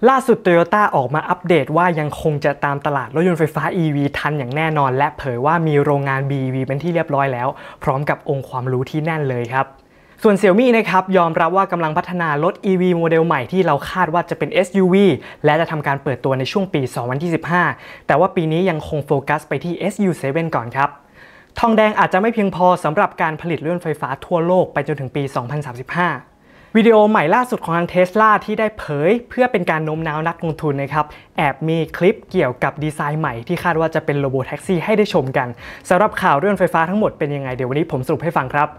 ล่าสุด Toyota ออกมาอัปเดตว่ายังคงจะตามตลาดรถยนต์ไฟฟ้า EV ทันอย่างแน่นอนและเผยว่ามีโรงงาน BEV เป็นที่เรียบร้อยแล้วพร้อมกับองค์ความรู้ที่แน่นเลยครับส่วน Xiaomi นะครับยอมรับว่ากำลังพัฒนารถ EV โมเดลใหม่ที่เราคาดว่าจะเป็น SUV และจะทำการเปิดตัวในช่วงปี 2025 แต่ว่าปีนี้ยังคงโฟกัสไปที่ SU7 ก่อนครับทองแดงอาจจะไม่เพียงพอสำหรับการผลิตรถยนต์ไฟฟ้าทั่วโลกไปจนถึงปี 2035 วิดีโอใหม่ล่าสุดของทาง Tesla ที่ได้เผยเพื่อเป็นการโน้มน้าวนักลงทุนนะครับแอบมีคลิปเกี่ยวกับดีไซน์ใหม่ที่คาดว่าจะเป็นโรโบแท็กซี่ให้ได้ชมกันสำหรับข่าวรถยนต์ไฟฟ้าทั้งหมดเป็นยังไงเดี๋ยววันนี้ผมสรุปให้ฟังครับ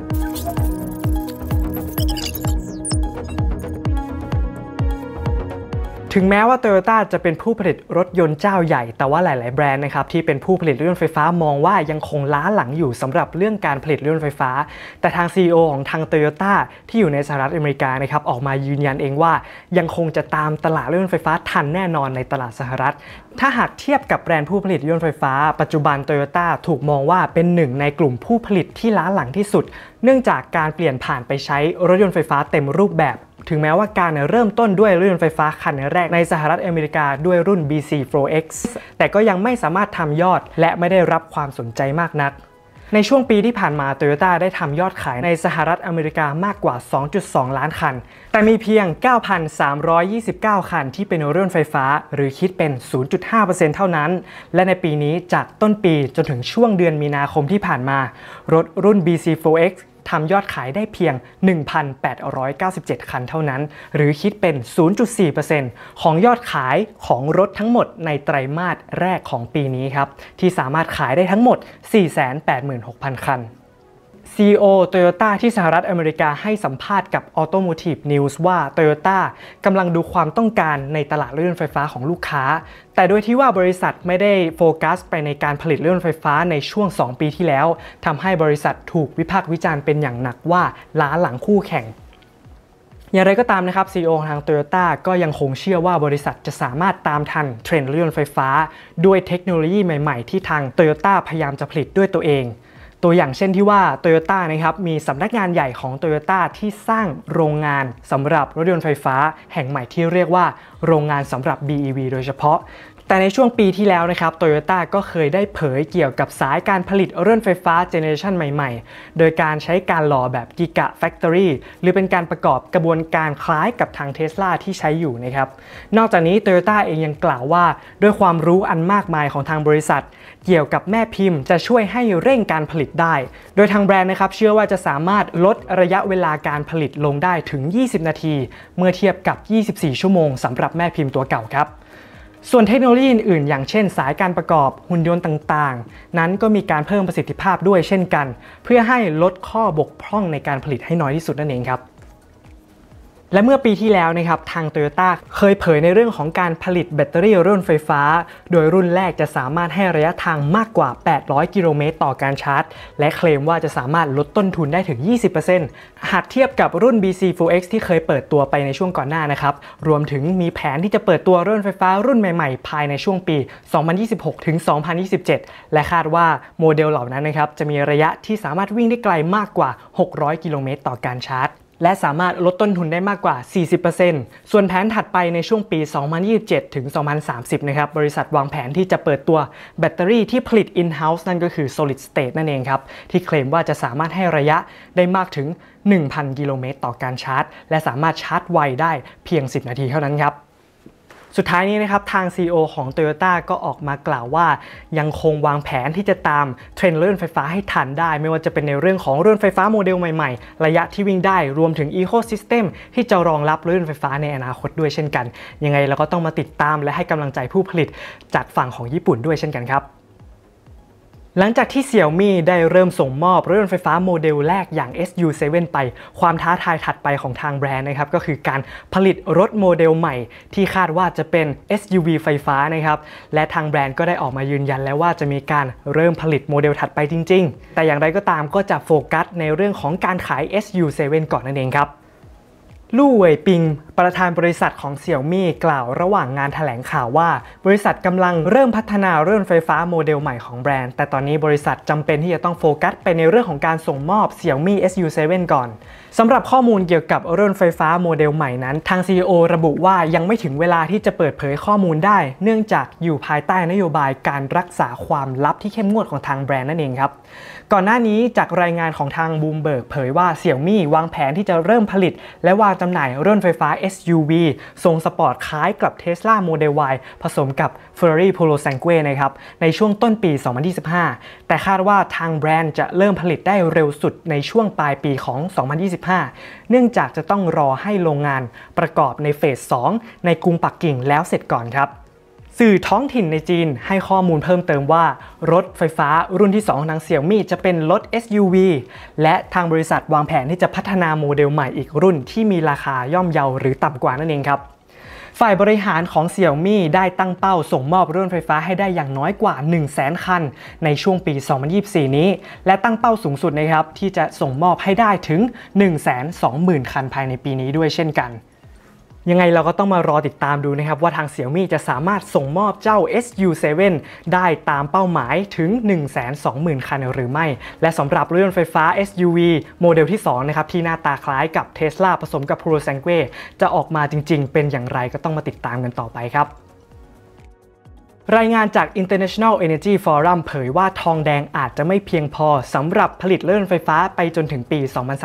ถึงแม้ว่า Toyota จะเป็นผู้ผลิตรถยนต์เจ้าใหญ่แต่ว่าหลายๆแบรนด์นะครับที่เป็นผู้ผลิตรถยนต์ไฟฟ้ามองว่ายังคงล้าหลังอยู่สำหรับเรื่องการผลิตรถยนต์ไฟฟ้าแต่ทาง CEO ของทาง Toyota ที่อยู่ในสหรัฐอเมริกานะครับออกมายืนยันเองว่ายังคงจะตามตลาดรถยนต์ไฟฟ้าทันแน่นอนในตลาดสหรัฐถ้าหากเทียบกับแบรนด์ผู้ผลิตรถยนต์ไฟฟ้าปัจจุบัน Toyota ถูกมองว่าเป็นหนึ่งในกลุ่มผู้ผลิตที่ล้าหลังที่สุดเนื่องจากการเปลี่ยนผ่านไปใช้รถยนต์ไฟฟ้าเต็มรูปแบบถึงแม้ว่าการเริ่มต้นด้วยรถยนต์ไฟฟ้าคันแรกในสหรัฐอเมริกาด้วยรุ่น BC4X แต่ก็ยังไม่สามารถทำยอดและไม่ได้รับความสนใจมากนักในช่วงปีที่ผ่านมา Toyota ได้ทำยอดขายในสหรัฐอเมริกามากกว่า 2.2 ล้านคันแต่มีเพียง 9,329 คันที่เป็นรถยนต์ไฟฟ้าหรือคิดเป็น 0.5% เท่านั้นและในปีนี้จากต้นปีจนถึงช่วงเดือนมีนาคมที่ผ่านมารถรุ่น BC4Xทำยอดขายได้เพียง 1,897 คันเท่านั้นหรือคิดเป็น 0.4% ของยอดขายของรถทั้งหมดในไตรมาสแรกของปีนี้ครับที่สามารถขายได้ทั้งหมด 486,000 คัน CEO Toyota ที่สหรัฐอเมริกาให้สัมภาษณ์กับ Automotive News ว่า Toyota กำลังดูความต้องการในตลาดรถยนต์ไฟฟ้าของลูกค้าแต่โดยที่ว่าบริษัทไม่ได้โฟกัสไปในการผลิตรถยนต์ไฟฟ้าในช่วง2 ปีที่แล้วทำให้บริษัทถูกวิพากษ์วิจารณ์เป็นอย่างหนักว่าล้าหลังคู่แข่งอย่างไรก็ตามนะครับ CEO ทาง Toyota ก็ยังคงเชื่อว่าบริษัทจะสามารถตามทันเทรนด์รถยนต์ไฟฟ้าด้วยเทคโนโลยีใหม่ๆที่ทาง Toyota พยายามจะผลิตด้วยตัวเองตัวอย่างเช่นที่ว่า Toyota นะครับมีสำนักงานใหญ่ของ Toyota ที่สร้างโรงงานสำหรับรถยนต์ไฟฟ้าแห่งใหม่ที่เรียกว่าโรงงานสำหรับ BEV โดยเฉพาะแต่ในช่วงปีที่แล้วนะครับ Toyota ก็เคยได้เผยเกี่ยวกับสายการผลิตรถยนต์ไฟฟ้าเจเนอเรชันใหม่ๆโดยการใช้การหล่อแบบ Giga Factory หรือเป็นการประกอบกระบวนการคล้ายกับทาง Tesla ที่ใช้อยู่นะครับนอกจากนี้ Toyota เองยังกล่าวว่าด้วยความรู้อันมากมายของทางบริษัทเกี่ยวกับแม่พิมพ์จะช่วยให้เร่งการผลิตได้โดยทางแบรนด์นะครับเชื่อว่าจะสามารถลดระยะเวลาการผลิตลงได้ถึง20 นาทีเมื่อเทียบกับ24 ชั่วโมงสำหรับแม่พิมพ์ตัวเก่าครับส่วนเทคโนโลยีอื่นๆอย่างเช่นสายการประกอบหุ่นยนต์ต่างๆนั้นก็มีการเพิ่มประสิทธิภาพด้วยเช่นกันเพื่อให้ลดข้อบกพร่องในการผลิตให้น้อยที่สุดนั่นเองครับและเมื่อปีที่แล้วนะครับทาง Toyota เคยเผยในเรื่องของการผลิตแบตเตอรี่รถยนต์ไฟฟ้าโดยรุ่นแรกจะสามารถให้ระยะทางมากกว่า800กิโลเมตรต่อการชาร์จและเคลมว่าจะสามารถลดต้นทุนได้ถึง 20% หากเทียบกับรุ่น BC4X ที่เคยเปิดตัวไปในช่วงก่อนหน้านะครับรวมถึงมีแผนที่จะเปิดตัวรถยนต์ไฟฟ้ารุ่นใหม่ๆภายในช่วงปี 2026 ถึง 2027 และคาดว่าโมเดลเหล่านั้นนะครับจะมีระยะที่สามารถวิ่งได้ไกลมากกว่า600กิโลเมตรต่อการชาร์จและสามารถลดต้นทุนได้มากกว่า 40% ส่วนแผนถัดไปในช่วงปี 2027 ถึง 2030 นะครับบริษัทวางแผนที่จะเปิดตัวแบตเตอรี่ที่ผลิต in-house นั่นก็คือ solid state นั่นเองครับที่เคลมว่าจะสามารถให้ระยะได้มากถึง 1,000 กิโลเมตรต่อการชาร์จและสามารถชาร์จไวได้เพียง 10 นาทีเท่านั้นครับสุดท้ายนี้นะครับทาง CEO ของ Toyota ก็ออกมากล่าวว่ายังคงวางแผนที่จะตามเทรนด์รถยนต์ไฟฟ้าให้ทันได้ไม่ว่าจะเป็นในเรื่องของรถยนต์ไฟฟ้าโมเดลใหม่ๆระยะที่วิ่งได้รวมถึง Ecosystem ที่จะรองรับรถยนต์ไฟฟ้าในอนาคตด้วยเช่นกันยังไงเราก็ต้องมาติดตามและให้กำลังใจผู้ผลิตจากฝั่งของญี่ปุ่นด้วยเช่นกันครับหลังจากที่ Xiaomi ได้เริ่มส่งมอบรถยนต์ไฟฟ้าโมเดลแรกอย่าง SU7 ไปความท้าทายถัดไปของทางแบรนด์นะครับก็คือการผลิตรถโมเดลใหม่ที่คาดว่าจะเป็น SUV ไฟฟ้านะครับและทางแบรนด์ก็ได้ออกมายืนยันแล้วว่าจะมีการเริ่มผลิตโมเดลถัดไปจริงๆแต่อย่างไรก็ตามก็จะโฟกัสในเรื่องของการขาย SU7 ก่อนนั่นเองครับลู่เหวยปิงประธานบริษัทของเสี่ยวมี่กล่าวระหว่างงานแถลงข่าวว่าบริษัทกำลังเริ่มพัฒนารถไฟฟ้าโมเดลใหม่ของแบรนด์แต่ตอนนี้บริษัทจำเป็นที่จะต้องโฟกัสไปในเรื่องของการส่งมอบเสี่ยวมี่ SU7 ก่อนสำหรับข้อมูลเกี่ยวกับรถไฟฟ้าโมเดลใหม่นั้นทาง CEO ระบุว่ายังไม่ถึงเวลาที่จะเปิดเผยข้อมูลได้เนื่องจากอยู่ภายใต้นโยบายการรักษาความลับที่เข้มงวดของทางแบรนด์นั่นเองครับก่อนหน้านี้จากรายงานของทางบูมเบิร์กเผยว่าเสี่ยวมี่วางแผนที่จะเริ่มผลิตและวางจำหน่ายรถไฟฟ้า SUV ทรงสปอร์ตคล้ายกับ Tesla Model Y ผสมกับ Ferrari Polo Sangue นะครับในช่วงต้นปี 2025 แต่คาดว่าทางแบรนด์จะเริ่มผลิตได้เร็วสุดในช่วงปลายปีของ 2025 เนื่องจากจะต้องรอให้โรงงานประกอบในเฟส 2 ในกรุงปักกิ่งแล้วเสร็จก่อนครับสื่อท้องถิ่นในจีนให้ข้อมูลเพิ่มเติมว่ารถไฟฟ้ารุ่นที่2ของทางเสี่ยวมี่จะเป็นรถ SUV และทางบริษัทวางแผนที่จะพัฒนาโมเดลใหม่อีกรุ่นที่มีราคาย่อมเยาหรือต่ำกว่านั่นเองครับฝ่ายบริหารของเสี่ยวมี่ได้ตั้งเป้าส่งมอบรถไฟฟ้าให้ได้อย่างน้อยกว่า 100,000 คันในช่วงปี 2024 นี้และตั้งเป้าสูงสุดนะครับที่จะส่งมอบให้ได้ถึง 120,000 คันภายในปีนี้ด้วยเช่นกันยังไงเราก็ต้องมารอติดตามดูนะครับว่าทาง Xiaomi จะสามารถส่งมอบเจ้า SU7 ได้ตามเป้าหมายถึง 120,000 คันหรือไม่และสำหรับรถยนต์ไฟฟ้า SUV โมเดลที่2นะครับที่หน้าตาคล้ายกับ Tesla ผสมกับ Polo Sangue จะออกมาจริงๆเป็นอย่างไรก็ต้องมาติดตามกันต่อไปครับรายงานจาก International Energy Forum เผยว่าทองแดงอาจจะไม่เพียงพอสำหรับผลิตรถยนต์ไฟฟ้าไปจนถึงปี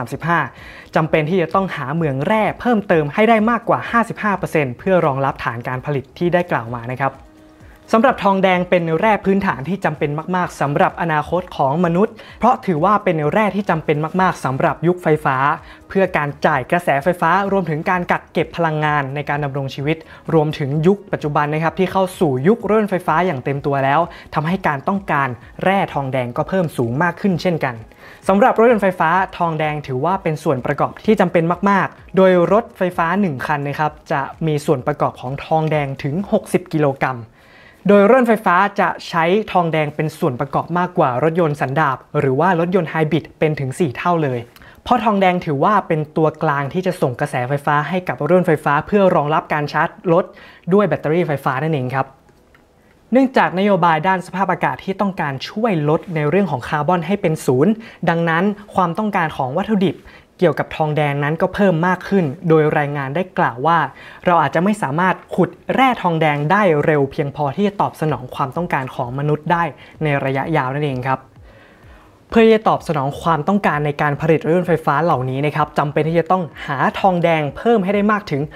2035 จำเป็นที่จะต้องหาเหมืองแร่เพิ่มเติมให้ได้มากกว่า 55% เพื่อรองรับฐานการผลิตที่ได้กล่าวมานะครับสำหรับทองแดงเป็นแร่พื้นฐานที่จำเป็นมากๆสำหรับอนาคตของมนุษย์เพราะถือว่าเป็นแร่ที่จำเป็นมากๆสำหรับยุคไฟฟ้าเพื่อการจ่ายกระแสไฟฟ้ารวมถึงการกักเก็บพลังงานในการดำรงชีวิตรวมถึงยุคปัจจุบันนะครับที่เข้าสู่ยุครถยนต์ไฟฟ้าอย่างเต็มตัวแล้วทำให้การต้องการแร่ทองแดงก็เพิ่มสูงมากขึ้นเช่นกันสำหรับรถยนต์ไฟฟ้าทองแดงถือว่าเป็นส่วนประกอบที่จำเป็นมากๆโดยรถไฟฟ้า1คันนะครับจะมีส่วนประกอบของทองแดงถึง60 กิโลกรัมโดยรถไฟฟ้าจะใช้ทองแดงเป็นส่วนประกอบมากกว่ารถยนต์สันดาปหรือว่ารถยนต์ไฮบริดเป็นถึง4 เท่าเลยเพราะทองแดงถือว่าเป็นตัวกลางที่จะส่งกระแสไฟฟ้าให้กับรถยนต์ไฟฟ้าเพื่อรองรับการชาร์จรถด้วยแบตเตอรี่ไฟฟ้านั่นเองครับเนื่องจากนโยบายด้านสภาพอากาศที่ต้องการช่วยลดในเรื่องของคาร์บอนให้เป็นศูนย์ดังนั้นความต้องการของวัตถุดิบเกี่ยวกับทองแดงนั้นก็เพิ่มมากขึ้นโดยรายงานได้กล่าวว่าเราอาจจะไม่สามารถขุดแร่ทองแดงได้เร็วเพียงพอที่จะตอบสนองความต้องการของมนุษย์ได้ในระยะยาวนั่นเองครับเพื่อจะตอบสนองความต้องการในการผลิตรถยนต์ไฟฟ้าเหล่านี้นะครับจำเป็นที่จะต้องหาทองแดงเพิ่มให้ได้มากถึง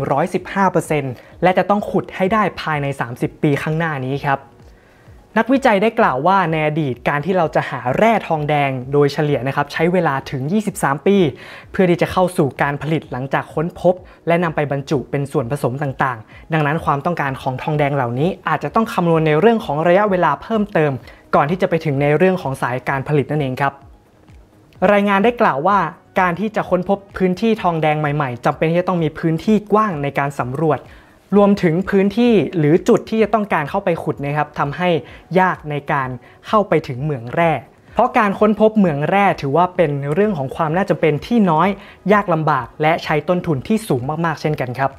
115% และจะต้องขุดให้ได้ภายใน30 ปีข้างหน้านี้ครับนักวิจัยได้กล่าวว่าในอดีตการที่เราจะหาแร่ทองแดงโดยเฉลี่ยนะครับใช้เวลาถึง23 ปีเพื่อที่จะเข้าสู่การผลิตหลังจากค้นพบและนำไปบรรจุเป็นส่วนผสมต่างๆดังนั้นความต้องการของทองแดงเหล่านี้อาจจะต้องคำนวณในเรื่องของระยะเวลาเพิ่มเติมก่อนที่จะไปถึงในเรื่องของสายการผลิตนั่นเองครับรายงานได้กล่าวว่าการที่จะค้นพบพื้นที่ทองแดงใหม่ๆจำเป็นที่จะต้องมีพื้นที่กว้างในการสำรวจรวมถึงพื้นที่หรือจุดที่จะต้องการเข้าไปขุดนะครับทำให้ยากในการเข้าไปถึงเหมืองแร่เพราะการค้นพบเหมืองแร่ถือว่าเป็นเรื่องของความน่าจะเป็นที่น้อยยากลำบากและใช้ต้นทุนที่สูงมากๆเช่นกันครับ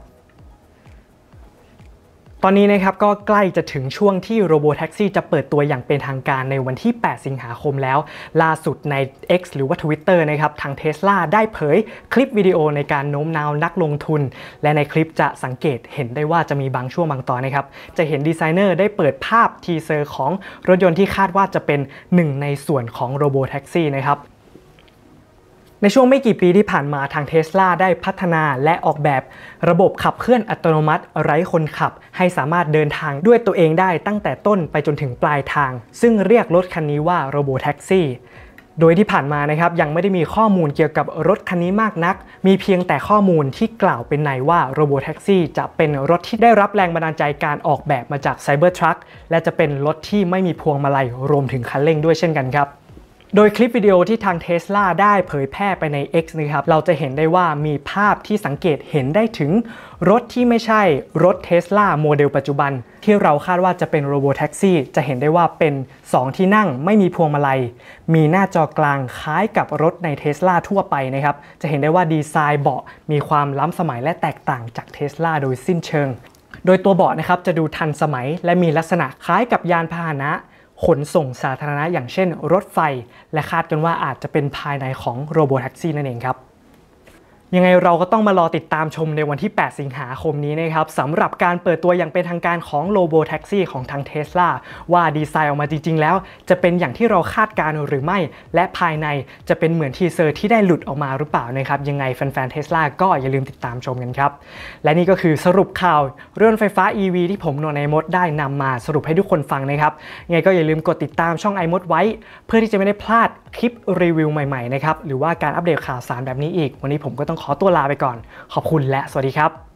ตอนนี้นะครับก็ใกล้จะถึงช่วงที่ Robotaxi จะเปิดตัวอย่างเป็นทางการในวันที่ 8 สิงหาคมแล้วล่าสุดใน X หรือว่า Twitter นะครับทาง Tesla ได้เผยคลิปวิดีโอในการโน้มน้าวนักลงทุนและในคลิปจะสังเกตเห็นได้ว่าจะมีบางช่วงบางตอนนะครับจะเห็นดีไซเนอร์ได้เปิดภาพทีเซอร์ของรถยนต์ที่คาดว่าจะเป็นหนึ่งในส่วนของ Robotaxi นะครับในช่วงไม่กี่ปีที่ผ่านมาทาง Tesla ได้พัฒนาและออกแบบระบบขับเคลื่อนอัตโนมัติไร้คนขับให้สามารถเดินทางด้วยตัวเองได้ตั้งแต่ต้นไปจนถึงปลายทางซึ่งเรียกรถคันนี้ว่า Robotaxi โดยที่ผ่านมานะครับยังไม่ได้มีข้อมูลเกี่ยวกับรถคันนี้มากนักมีเพียงแต่ข้อมูลที่กล่าวเป็นในว่า Robotaxi จะเป็นรถที่ได้รับแรงบันดาลใจการออกแบบมาจาก Cybertruck และจะเป็นรถที่ไม่มีพวงมาลัยรวมถึงคันเร่งด้วยเช่นกันครับโดยคลิปวิดีโอที่ทาง Tesla ได้เผยแพร่ไปใน X นะครับเราจะเห็นได้ว่ามีภาพที่สังเกตเห็นได้ถึงรถที่ไม่ใช่รถ Tesla โมเดลปัจจุบันที่เราคาดว่าจะเป็นโรโบแท็กซี่จะเห็นได้ว่าเป็น2ที่นั่งไม่มีพวงมาลัยมีหน้าจอกลางคล้ายกับรถใน Tesla ทั่วไปนะครับจะเห็นได้ว่าดีไซน์เบาะมีความล้ำสมัยและแตกต่างจาก Tesla โดยสิ้นเชิงโดยตัวเบาะนะครับจะดูทันสมัยและมีลักษณะคล้ายกับยานพาหนะขนส่งสาธารณะอย่างเช่นรถไฟและคาดกันว่าอาจจะเป็นภายในของโรโบแท็กซี่นั่นเองครับยังไงเราก็ต้องมารอติดตามชมในวันที่ 8 สิงหาคมนี้นะครับสำหรับการเปิดตัวอย่างเป็นทางการของโรโบแท็กซี่ของทาง Tesla ว่าดีไซน์ออกมาจริงๆแล้วจะเป็นอย่างที่เราคาดการณ์หรือไม่และภายในจะเป็นเหมือนทีเซอร์ที่ได้หลุดออกมาหรือเปล่านะครับยังไงแฟนๆ Tesla ก็อย่าลืมติดตามชมกันครับและนี่ก็คือสรุปข่าวเรื่องไฟฟ้า EV ที่ผมนนท์ไอมดได้นำมาสรุปให้ทุกคนฟังนะครับยังไงก็อย่าลืมกดติดตามช่องไอมดไว้เพื่อที่จะไม่ได้พลาดคลิปรีวิวใหม่ๆนะครับหรือว่าการอัปเดตข่าวสารแบบนี้อีกวันนี้ผมก็ต้องขอตัวลาไปก่อนขอบคุณและสวัสดีครับ